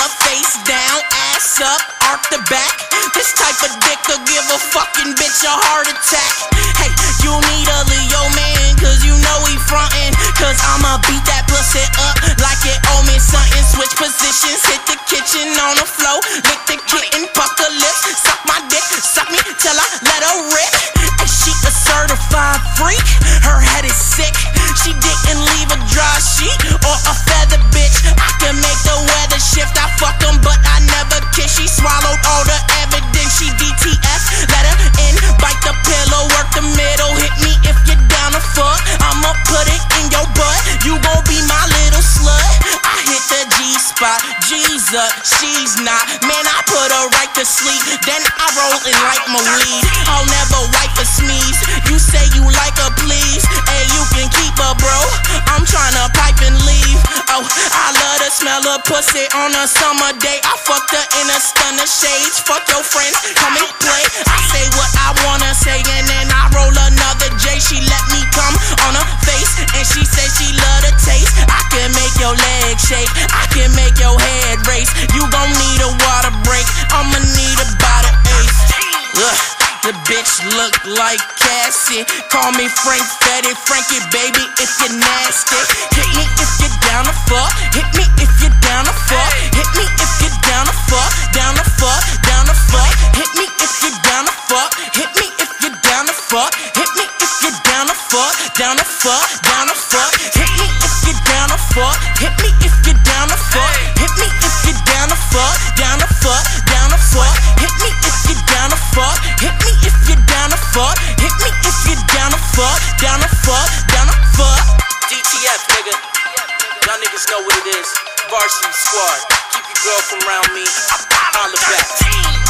her face down, ass up, arch the back. This type of dick could give a fucking bitch a heart attack. Hey, you need a Leo man, cause you know he frontin'. Cause I'ma beat that pussy up like it owe me something. Switch positions, hit the kitchen on the floor, lick the kitten, puck her lips, suck my dick, suck me till I let her rip. And she a certified freak, her head is sick. She didn't leave a dry sheet or a feather, bitch. I can make the weather shift. I fuck them, but I never kiss. She swallowed all the evidence. She DTF, let her in, bite the pillow, work the middle. Hit me if you're down to fuck. I'ma put it in your butt. You gon' be my little slut. I hit the G-spot, G's up, she's not. Man, I put her right to sleep. Then I roll in like my weed. I'll never wipe a sneeze. You say you like her, please. Hey, you can keep her, bro. I'm tryna pipe and leave. Oh, I love to smell her pussy on a summer day. I fucked her in a stunner shades. Fuck your friends, come and play. I say what I wanna say and then I roll another J. She let me come on her face and she said she love the taste. I can make your legs shake, I can make your head race. You gon' need a water break, I'ma need about an ace. The bitch look like Cassie. Call me Frank Fetty, Frankie baby if you're nasty. Hit me if you're down to fuck. Hit me if you're down to fuck. Hit me if you're down to fuck. Down to fuck, down to fuck. Hit me if you're down to fuck. Hit me if you're down to fuck. Hit me if you're down to fuck. Down to fuck, down to fuck. Hit me if you're down to fuck. Hit me if you're down to fuck. Hit me if you're down to fuck. Down to fuck, down to fuck. Hit me if you're down to fuck. Hit me if you're down to fuck. Hit me if you're down to fuck. Down to fuck, down to fuck. DTF, nigga. Y'all niggas know what it is. Varsity Squad. Keep your girl from around me. Holla back.